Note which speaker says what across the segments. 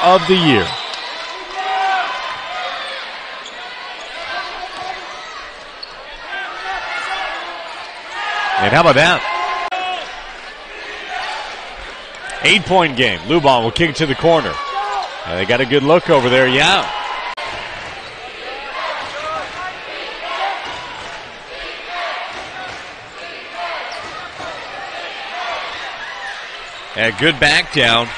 Speaker 1: of the year. And how about that? 8-point game. Lubon will kick it to the corner. They got a good look over there, yeah. A good back down.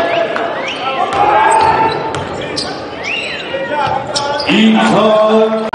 Speaker 2: Econ